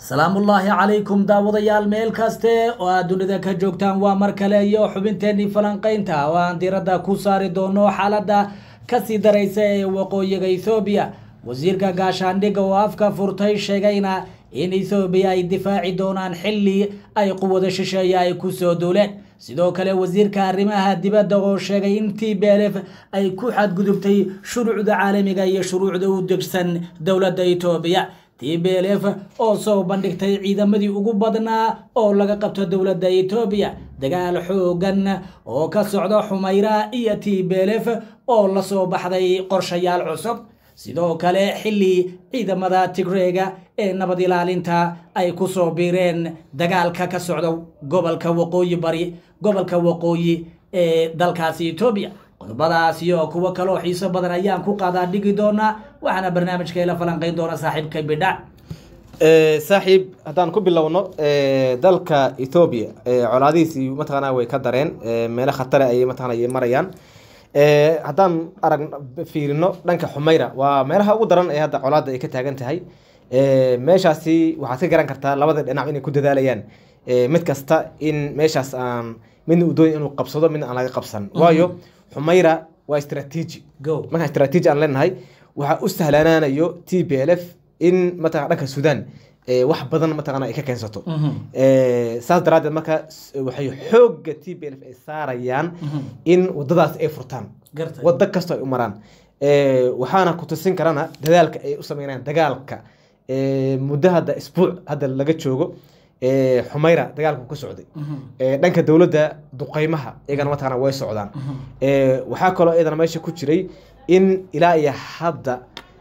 سلام الله عليكم داوديال ميل كاسته ودنيا ka joogtaan waa mar kale iyo xubinteeni falanqeynta waan diirada ku saari doono xaaladda ka sii dareysa ee waqooyiga Ethiopia wasiirka gaashaandhigga oo afka furtay sheegayna in Ethiopia ay difaaci doonaan xilli ay quwada shisheeye ay ku soo duuleen sidoo kale wasiirka arrimaha dibadda oo sheegay in TPLF ay ku xadgudubtay shuruucda caalamiga iyo shuruucda u degsan dawladda Ethiopia TPLF oo soo bandhigtay ciidamadii ugu badnaa oo laga qabto dawladda Ethiopia dagaal xoogan oo ka socda Xumayra iyo TPLF oo la soo baxday qorshayaal cusub sidoo kale xilli ciidamada Tigreega ee nabad ilaalinta ay ku soo biireen dagaalka ka socda gobolka waqooyi bari gobolka waqooyi ee dalkaasi Ethiopia qodobadaas iyo kuwa kale oo xiiso badan ayaan ku qaadaa dhigi doona waxaana barnaamijka la falanqeyn doona saaxiibka bidha saaxiib hadaan ku bilowno dalka Ethiopia colaadiisi mataqaana way ka dareen meel khatar ay mataqaana ay marayaan hadaan arag fiirino dhanka Xumayra waa meelaha ugu daran ee hadda colaada ay ka taagan tahay meeshaasi waxaad ka garan kartaa labada dhinac inay ku dadaalayaan mid kasta in meeshaas aan mid uu doonayo inuu qabsado mid aan laga qabsan waayo Xumayra waa istiraatiiji marka istiraatiiji aan leenahay waxa u sahlanaanayo TPLF in mataqaana dhanka Suudaan wax badan mataqaana ay ka keensato saas daradeed marka waxay xoog TPLF ay saarayaan in wadadaas ay furtaan wada kasta ay u maraan waxaana ku tusin karana dadaalka ay u sameeyaan dagaalka muddo hadda isbuuc hadda laga joogo Xumayra dagaalku ku socday dhanka dawladda duqeymaha iyagana mataqaana way socdaan waxa kale oo iyadana meesha ku jiray in ilaa iyo hadda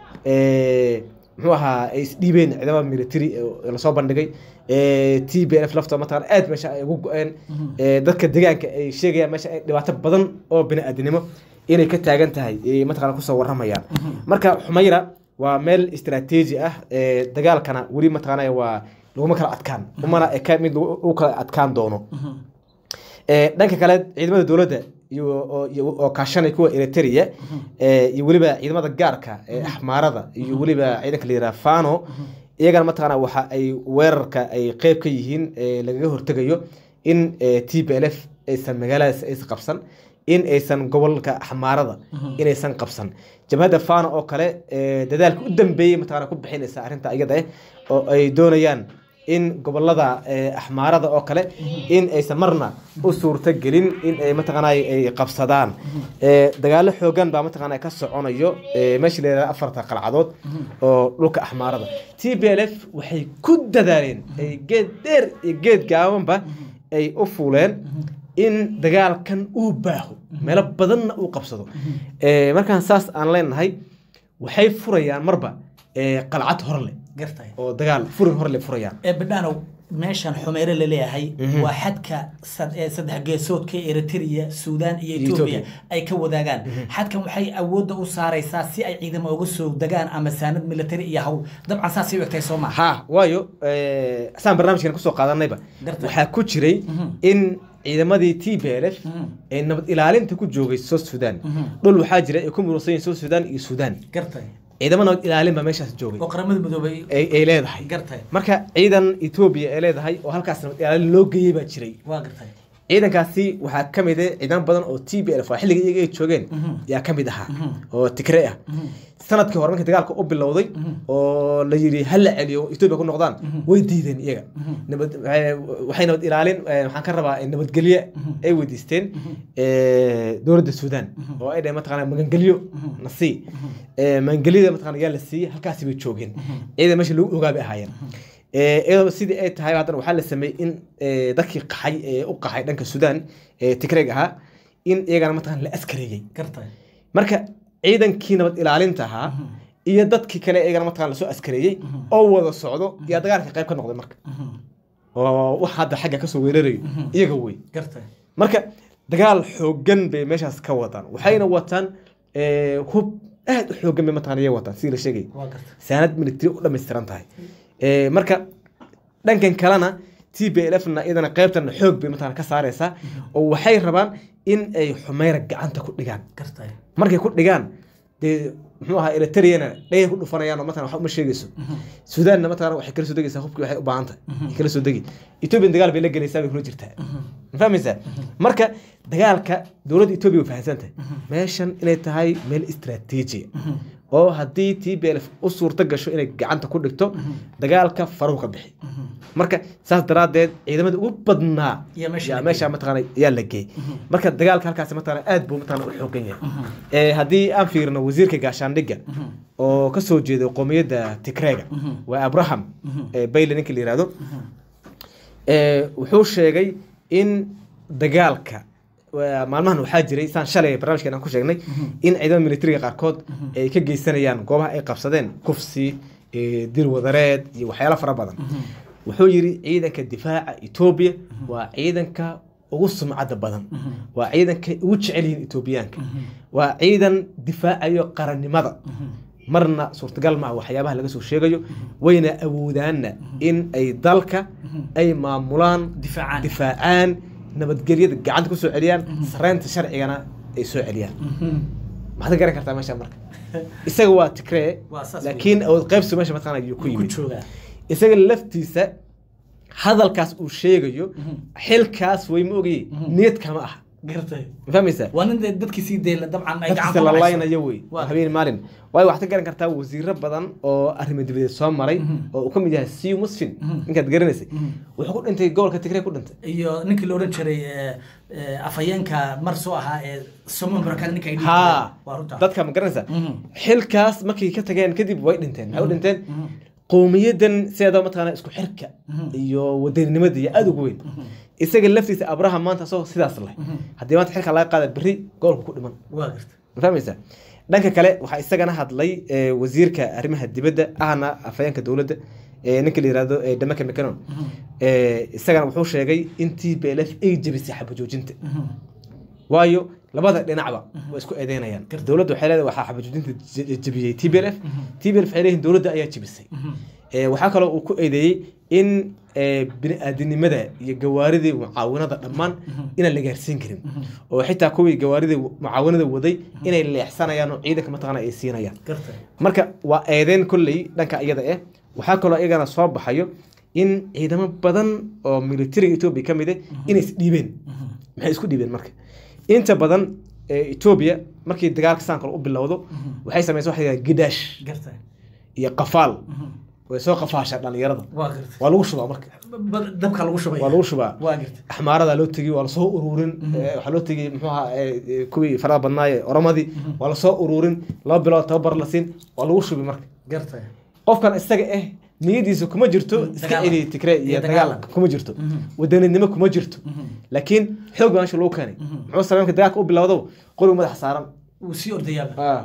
muxuu ahaa ay isdhiibeen ciidamada military la soo bandhigay TPLF lafta mataqaana aad meesha ay ugu go'een dadka deegaanka ay sheegayaan meesha ay dhibaato badan oo bini'aadanimo inay ka taagan tahay mataqaana ku soo waramayaan marka Xumayra waa meel istiraatiiji ah dagaalkana wali mataqaana waa laguma kala adkaan umana ka mid uu kala adkaan doono dhanka kale ciidamada dawladda iyo kaashanay kuwa Eritrea iyo waliba ciidamada gaarka ee Axmaarada iyo waliba ciidanka leeyahay Fano iyagana mataqaana waxa ay weerarka ay qayb ka yihiin laga hortagayo in TPLF aysan magaaladaas aysan qabsan in aysan gobolka Axmaarada inaysan qabsan jabhada Fano oo kale dadaalka u dambeeyay mataqaana ku bixinaysa arinta iyada oo ay doonayaan in gobolada Axmaarada oo kale in aysan marna u suurta gelin in ay mataqaana ay qabsadaan dagaal xoogan ba mataqaana ka soconayo meesha leeyahay afarta qalcadood oo dhulka Axmaarada TPLF waxay ku dadaaleen ay geed dheer iyo geed gaaban ba ay u fuuleen in dagaalkan uu baaho meel badan uu qabsado markaan saas aan leenahay waxay furayaan marba qalcad horle gartay oo dagaal furin horle furayaan bidhaanow meeshan Xumayra la leeyahay waa xadka saddex geesoodka Eritrea Suudaan iyo Ethiopia ay ka wadaagaan xadkan waxay awood u saaraysaa si ay ciidamo uga soo dagaan ama saanad military iyo hawl dabcan saas ay waqtay Soomaaliya ha waayo asaan barnaamijkan ku soo qaadanayba waxa ku jiray in ciidamadii TPLF ee nabad ilaalinta ku joogay South Sudan dhul waxa jira ay ku murusan South Sudan iyo Suudaan gartay ciidamada nabad ilaalin ba meeshaas joogay oo qaramada midoobay ay leedahay gartay marka ciidan Ethiopia ay leedahay oo halkaas nabad ilaalin loo geeyay ba jiray waa gartay ciidankaasi waxa kamid ah ciidan badan oo TPLF xilliga iyaga ay joogeen yaa kamid aha oo Tigray ah sanadkii hore markii dagaalku u bilowday oo la yiri hal celiyo Ethiopia ku noqdaan way diideen iyaga waxay nabad ilaalin waxaan ka rabaa in nabadgelyo ay wadiisteen dawladda Suudaan oo ay dhahay mataqaana magangeliyo nasi magangeliyada mataqaana yaa la siiyay halkaas bay joogeen ciidan meesha lagu ogaabay ahaayeen iyadoo sidii ay tahay haddana waxaa la sameeyay in dadkii qaxay u qaxay dhanka Suudaan Tigray ahaa in iyagana mataqaana la askareeyay gartay marka ciidankii nabad ilaalinta ahaa iyo dadkii kale iyagana mataqaana la soo askareeyay oo wada socdo iyo dagaalka qayb ka noqday marka oo waxa hadda xagga ka soo weerarayo iyaga way gartay marka dagaal xoogan bay meeshaas ka wadaan waxayna wataan hub aad u xoogan bay mataqaana iyaga wataan sidii la sheegay saanad military u dhameystiran tahay marka dhankan kalena TPLF-na idana qaybtan xoog bay mataqaana ka saaraysa oo waxay rabaan in ay Xumayra gacanta ku dhigaan markay ku dhigaan muxuu ahaa Eritreana dhayay ku dhufanayaan oo matana wax uma sheegayso Suudaanna matana waxay kala soo degaysaa hubkii waxay u baahan tahay kala soo degi Ethiopia dagaal bay la galaysaa bay kula jirtaa fahmaysaa marka dagaalka dawladda Ethiopia way fahansan tahay meeshan inay tahay meel istiraatiiji oo haddii TPLF u suurta gasho inay gacanta ku dhigto dagaalka faruhu ka bixi marka saas daraadeed ciidamada ugu badnaa meesha mataqaana yaa la geeyay marka dagaalka halkaas mataqaana aad buu mataqaana u xoogan yahay haddii aan fiirno wasiirka gaashaandhigga oo ka soo jeeday qowmiyadda Tigreega waa Abraham Bayle ninka la yiraahdo wuxuu sheegay in dagaalka maalmahan waxaa jiray saan shalay barnaamijkan aan ku sheegnay in ciidamada militariga qaarkood ay ka geysanayaan goobaha ay qabsadeen kufsi dil wadareed iyo waxyaalo fara badan wuxuu yiri ciidanka difaaca Ethiopia waa ciidanka ugu sumcada badan waa ciidanka ugu jecel yihiin Ethiopiaanka waa ciidan difaacayo qarannimada marna suurtagal ma waxyaabaha laga soo sheegayo wayna awoodaan in ay dalka ay maamulaan difaacaan nabadgelyada gacanta ku soo celiyaan sareynta sharcigana ay soo celiyaan maxaad garan kartaa meesha marka isaga waa Tigray laakiin awood qaybsi meesha mataqaana ayuu ku yimid isaga laftiisa hadalkaas uu sheegayo xilkaas way ma ogay niyad kama ah gartay fahmaysaa waan dadkii si deeyla dabcan ay gacan ku laaynayo way habeen maalin way wax ka garan kartaa wasiirro badan oo arrimo dibadeed soo maray oo uu ka mid yahay Siyu Musfin inkaad garanaysay wuxuu ku dhintay gobolka Tigray ku dhintay iyo ninkii la oran jiray afayeenka mar soo ahaa Somon Baraka ninka ay dhintay dadka ma garanaysaa xilkaas markii ka tageen kadib way dhinteen waxay u dhinteen qowmiyadan sida mataqaana isku xirka iyo wadanimada iyo aad ugu weyn isaga laftiisa Abraham maanta soo sidaas leh hadii maanta xilka laga qaado bari goolku ku dhiman waa garta fahmaysaa dhanka kale waxa isagana hadlay wasiirka arrimaha dibadda ahna afayeenka dawladda ninka la yiraahdo Damaka Mekanon isagana wuxuu sheegay in TPLF ay jabisay xabajoojinta waayo labada dhinacba way isku eedeynayaan dawladdu waxay leedahay waxa xabajoojinta jabiyay TPLF waxay leeyihiin dawladda ayaa jabisay waxa kale oo ku eedeeyay in bini'aadanimada iyo gawaaridii mucaawinada dhammaan inaan la gaarsiin karin oo xitaa kuwii gawaaridii mucaawinada waday inay leexsanayaan oo ciidanka mataqaana ay siinayaan marka waa eedeen kulley dhanka iyada waxaa kaloo iyagana soo baxayo in ciidamo badan oo militariga Ethiopia ka mid ah inay isdhiibeen maxay isku dhiibeen marka inta badan Ethiopia markii dagaalka saan kale u bilowdo waxay sameeyeen wax gidaash iyo qafaal way soo qafaasha dhalinyarada waa lagu shubaa marka dabka lagu shubay waa lagu shubaa axmaarada loo tagi waa la soo ururin waxa loo tagi muxuu ahaa kuwii farada badnaay Oromadii waa la soo ururin laba bilood tababar la siin waa lagu shubi marka gartay qofkan isaga niyadiisa kuma jirto iska cili Tigray iyo dagaal kuma jirto wadanidnimo kuma jirto laakiin xoog baan loo keenay muxuu sameeyay dagaalka u bilowdo qori madax saaran uu si ordayaba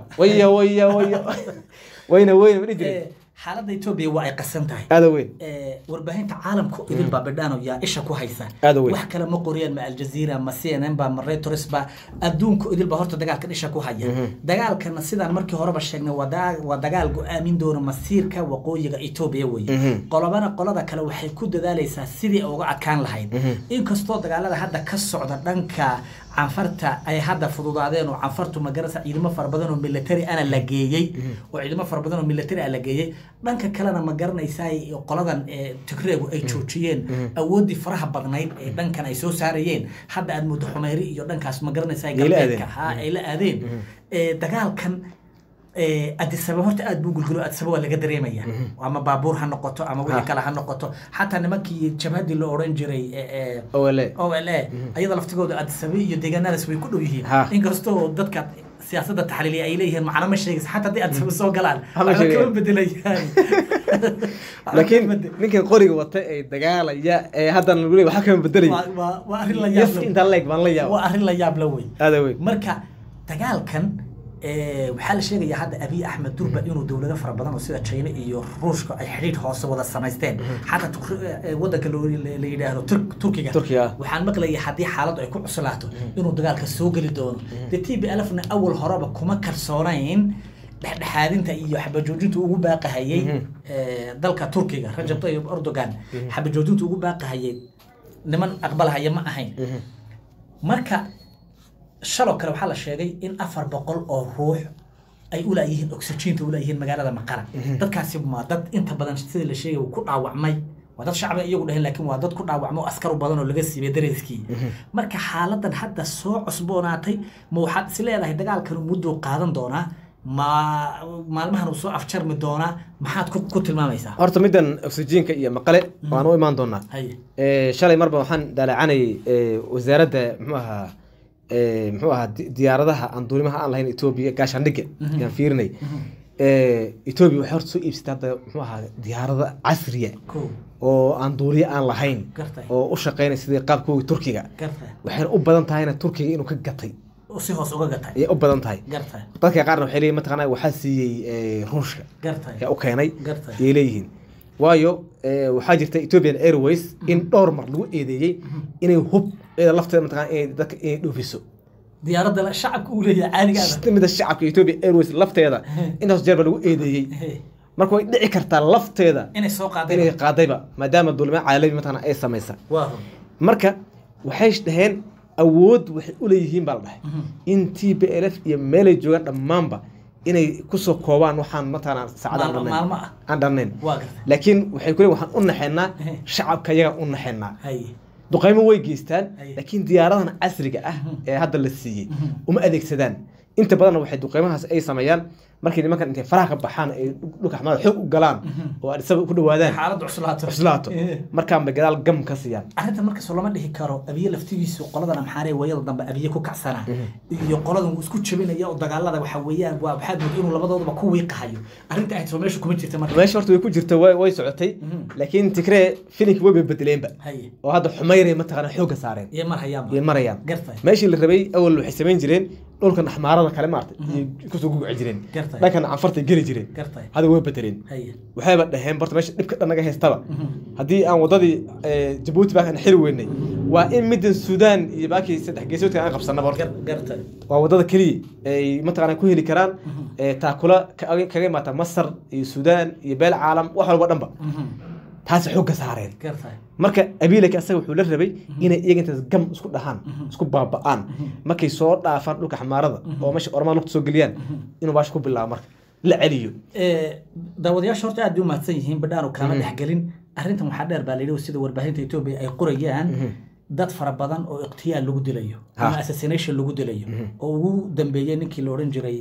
wayna ma dhijireen xaaladda Ethiopia waa ay qasan tahay aad weyn warbaahinta caalamku idin baabadano yaa isha ku haysa wax kale ma qoriyeen ma Al Jazeera ma CNN ba ma Reuters ba adduunku idin ba horta dagaalka isha ku haya dagaalkana sidaan markii horeba sheegnay waa dagaal go'aamin doona masiirka waqooyiga Ethiopia way qolada kale waxay ku dadaalaysaa sidii uga adkaan lahayd inkastoo dagaalada hadda ka socda dhanka canfarta ay hadda fududaadeen oo canfartu ma garasa ciidamo far badan oo military ana la geeyay oo ciidamo far badan oo military la geeyay dhanka kalena ma garanaysaa qoladan Tigreegu ay joojiyeen awoodii faraha badnayd ee dhankan ay soo saarayeen hadda aad muddo xumeeri iyo dhankaas ma garanaysaa galbeedka ay la aadeen dagaalkan Addis Ababa horta aad buu gulgulo Addis Ababa laga dareemaya ama baabuur ha noqoto ama wixii kale ha noqoto xataa nimankii jabhadii la oran jiray OLA ayada laftigooda Addis Ababa iyo deegaanadaas way ku dhow yihiin inkastoo dadka siyaasadda taxliiliya ay leeyihiin macna ma sheegis xataa hadii Addis Ababa soo galaan waxa kala bedelayaan laakiin ninkan qoriga wata ay dagaalaya haddana lagu leeyahay waxa kala bedelay waa arrin la yaab leh inta leeg baan la yaab waa arrin la yaab la weyn marka dagaalkan waxaa la sheegayaa hadda Abiy Ahmed Durba inuu dawlado fara badan oo sida China iyo Ruushka ay xiriir hoose wada sameysteen xataa wadanka la yiraahdo Turkiga waxaan maqlayaa hadii xaaladu ay ku cuslaato inuu dagaalka soo gali doono TPLF-na awal horeba kuma kalsoonayn dhexdhexaadinta iyo xabajoojinta ugu baaqahayay dalka Turkiga Rajab Tayyip Erdogan xabajoojinta ugu baaqahayay niman aqbalahaya ma ahayn marka shalo kale waxa la sheegay in 400 oo ruux ay u laayihiin oxygen u laayihiin magaalada Maqala dadkaasi ma dad inta badan sida la sheegay ku dhaawacmay waa dad shacab iyagu dhahay laakiin waa dad ku dhaawacmo askar badan oo laga siibay dareeskii marka xaaladan hadda soo cusboonaatay ma waxaad is leedahay dagaalkan muddo qaadan doonaa ma maalmahan uu soo afjarmi doonaa maxaad ku tilmaamaysaa horta midan oxygenka iyo Maqale waan u imaan doonaa shalay marba waxaan dalacanay wasaaradda muxuu ahaa diyaaradaha aan duulimaha aan lahayn Ethiopia gaashaandhigga yaan fiirinay Ethiopia waxay horta soo iibsatay hadda muxuu ahaa diyaarada casriya oo aan duuliye aan lahayn oo u shaqeynay sidii qaabkooda Turkiga waxay u badan tahay Turkiga inuu ka gatay oo si hoos uga gatay u badan tahay dadka qaarna waxay leeyihiin mataqaanaa waxa siiyay Ruushka yaa u keenay ay leeyihiin waayo waxaa jirta Ethiopian Airways in dhowr mar lagu eedeeyay inay hub lafteeda mataqaanaa ay dadka ay dhoofiso diyaaradda shacabka uu leeyahay caaliga ah mid shacabka Ethiopian Airways lafteeda intaas jeer lagu eedeeyay marka way dhici kartaa lafteeda inay soo qaadayba maadaama dulma caalami mataqaanaa ay sameeysa marka waxay dhaheen awood waxay u leeyihiin baa la dhahay in TPLF iyo meel ay joogaan dhamaanba inay ku soo koobaan waxaan mataqaanaa saacadaha aan dhannayn laakiin waxay ku leeyihiin waxaan u naxeynaa shacabka iyaga u naxeynaa duqeymo way geystaan laakiin diyaaradahan casriga ah ee hadda la siiyay uma adeegsadaan inta badan waxay duqeymahaas ay sameeyaan markii nimankan intay faraha ka baxaan ay dhulka xamaad xoog u galaan oo ay sabab ku dhawaadaan xaalad cuslaato markaan ba gadaal gam ka siiyaan arinta marka soo lama dhihi karo abiye laftigiisu qoladan amxaarey wayada dambe abiye ku kacsana iyo qoladan uu isku jabinaya oo dagaalada waxa weeyaan waa waxaad mud inuu labadooduba ku wiiqahayo arinta ay soo meesha kuma jirta marka meesha horta way ku jirta way socotay laakiin tikree filinki way bedeleenba oo hadda xumayray ma taqaan xooga saareen iyo marayaan meeshii la rabay awal waxay sameyn jireen dhulkan axmaarada kale maartay ku soo guuc jireen لكن عفرت جري جري هذا هو بترين وحابة دهين برت ماشي نبكي أنا جاهز طبعا هدي أنا وضدي جيبوتي بقى نحلو ويني وإن مدن السودان يبقى كي سدح جيسوت أنا قبصنا برضه ووضد كلي مثلا كوه اللي كران تأكله كجي مات مصر السودان يبال عالم وحول بدن بقى taas xoog saareen marka abiilka asaga wuxuu la rabay inay iyaga gam isku dhaxan isku baaba'an markay soo dhaafan dhulka xamaarada oo meesha ormaan waqti soo galiyaan inuu baash ku bilaabo marka la celiyo daawadayaasha horta aad u maadsan yihiin badhaano kama dhaxgalin arrintan waxa dheer baa leeyahay sida warbaahinta Itoobiya ay qorayaan dad fara badan oo iqtiyaal lagu dilayo ama assassination lagu dilayo oo ugu dambeeyay ninkii la oran jiray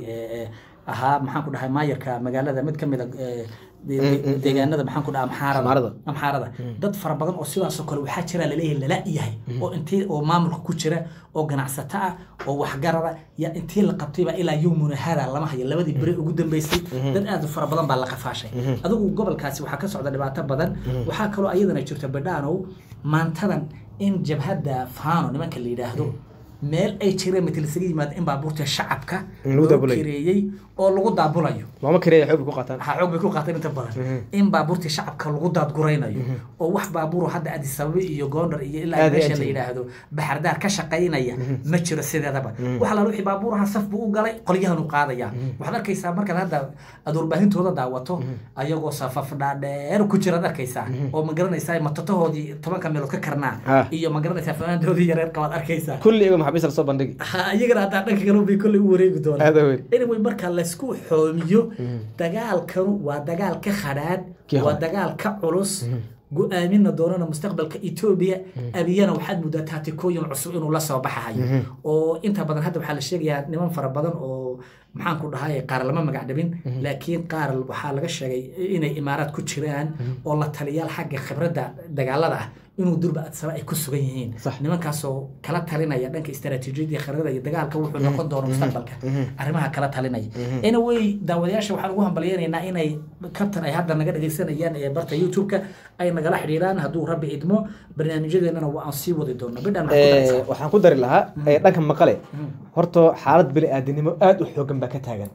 aha maxaan ku dhahay maayarka magaalada mid kamid ah deegaanada maxaan ku dhahay amxaarada dad fara badan oo sidaas oo kale waxa jira la yahay oo intii oo maamulka ku jira oo ganacsato ah oo wax garada ya intii la qabtayba ilaa yawmuna hada lama hayo labadii bari ugu dambeysay dad aad u fara badan baa la qafaashay adigu gobolkaasi waxa ka socda dhibaato badan waxa kale oo ayadana jirta badhaano maantadan in jabhada faano nimanka la yiraahdo meel ay jireen matalisaga yimaad in baabuurta shacabka loo kireeyay oo lagu daabulayo lama kireeyo xoog ku qaataan inta badan in baabuurta shacabka lagu daadguraynayo oo wax baabuur hadda Addis Ababa iyo Gondar iyo ilaa meesha la yiraahdo Baxardaar ka shaqeynaya ma jiro sideedaba waxa la ruuxi baabuuraha saf buu u galay qolyahan u qaadaya waxaad arkaysaa marka hadda aduurbaahintooda daawato ayagoo safaf dhaadheer ku jira arkaysaa oo ma garanaysaa matatahoodii 10 meelood ka karnaa iyo ma garanaysaa fanaandoodii yareer qabaad arkaysaa kulli حبيس الصوب بندقي يقدر أتعرف كانوا بكل وريق دول هذا هو إنه مركز لسكو حوميو دجال كانوا ودجال كخراد ودجال كعروس آمنا دورنا مستقبل كإثيوبيا أبينا وحد مدتها كوين عصوين ولا صباح هاي وأنت بدن هذا بحال الشيء يعني نمان فر بدن أو maxaan ku dhahay qaar lama magac dhabin laakiin qaar waxa laga sheegay inay imaaraad ku jiraan oo la taliyaal xagga khibradda dagaalada ah inuu durba adsaba ay ku sugan yihiin nimankaas oo kala talinaya dhanka istaraatiijiyadda khibradda iyo dagaalka wuxuu noqon doono mustaqbalka arrimaha kala talinaya anyway daawadayaasha waxaan ugu hambalyeynaa inay kabtan ay hadda naga dhageysanayaan ee barta YouTube-ka ay nagala xiriiraan hadduu rabbi idmo barnaamijyadeennana waa aan sii wadi doonaa bidhan waxaan ku dari lahaa dhanka maqale horto xaalad bili aadinimo aad u xoogan ka taagan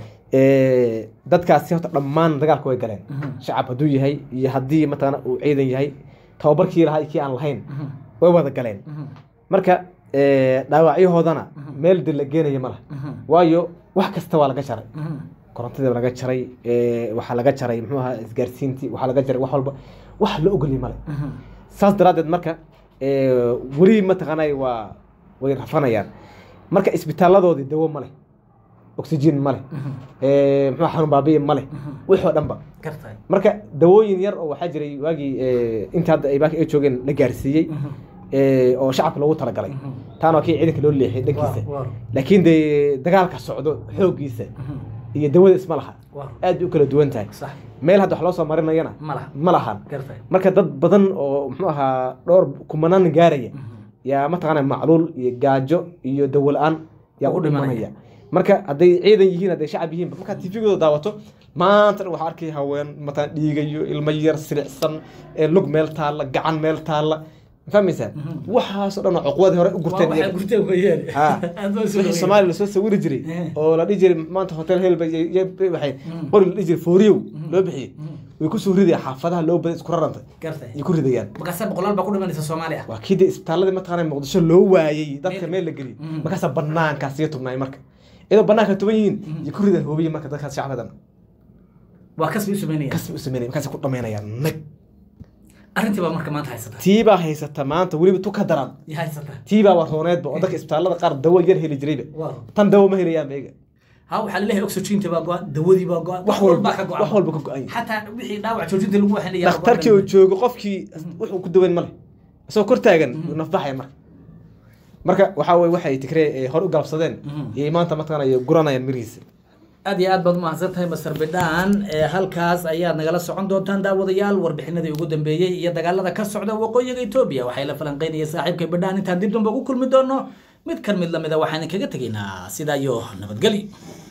dadkaasi horta dhammaan dagaalku way galeen shacab haduu yahay iyo hadii matana uu ciidan yahay tababarkii lahaa kii aan lahayn way wada galeen marka dhaawacyahoodana meel dil la geenayo malaha waayo wax kasta waa laga jaray korontada laga jaray waxa laga jaray muxuu ahaa isgaarsiintii waxa laga jaray wax walba wax la ogolay male saas daraadeed marka wari ma taqaanay waa way rafanayaan marka isbitaaladoodii dawo male oxygen ma leh muxuu xanuun baabiye ma leh wixii oo dhanba gartay marka dawooyin yar oo waxaa jiray waagii inta hadda ay baaka ay joogeen la gaarsiiyey oo shacabka loogu talagalay taana waa kii ciidanka loo leexiyay dhankiisa laakiin dee dagaalka socdo xooggiisa iyo dawada isma laha aad bay u kala duwan tahay meel hadda wax loo soo marinayana ma lahan marka dad badan oo muxuu ahaa dhowr kumanaan gaaraya yaa mataqaana macluul iyo gaajo iyo dawo la-aan yaa u dhimanaya marka hadday ciidan yihiin hadday shacab yihiin markaad tvgooda daawato maanta dhan waxaa arkay haween mataan dhiigayo ilmo yar silicsan lug meel taalla gacan meel taalla فهميسان وحاس أنا عقوده هراء قرتين قرتين وياه الصومالي لسه سوي رجري أو لا يجري ما أنت هوتيل هيل بيجي بحي قول يجري فوريو لو بحي ويكون سوري حافظها لو بدأ كررنت يكون ريديان مكسب بقولان بقول من الصومالي وأكيد استعلا ما تغني مقدسه لو واي ده كمل لجري مكسب بنان كاسيته من مرك إذا بنان كتوين يكون ريديان هو بيجي مرك ده كاس شعب هذا وكسب يسميني كسب يسميني مكسب كل ما يعني نك أنت بقى مركب ما تحسدها تيبا هيستا maanta waliba tu ka daran tiiba war hooneed ba dadka isbitaalada qaar dawo yar heli jiray tan dawo ma helayaan meega ha waxa la leeyahay oxygen tiba go'an dawadii baa go'an wax walba ka go'an hatta wixii dhaawac joojinta lagu waxinaya dhakhtarkii oo joogo qofkii wuxuu ku daweyn male soo kor taagan nafbaxay marka waxa way waxay tikree hor u galabsadeen iyo maanta mataqaanay guranayaan mirihiisa aad iyo aad baad mahadsantahay Masar Bidhaan halkaas ayaad nagala socon doontaan daawadayaal warbixinadii ugu dambeeyay iyo dagaalada ka socda waqooyiga Itoobiya waxay la falanqeynayay saaxiibkay Bidhaan inta dib dambe ugu kulmi doono mid kan mid lamida waxaan kaga tageynaa sida iyo nabadgelyo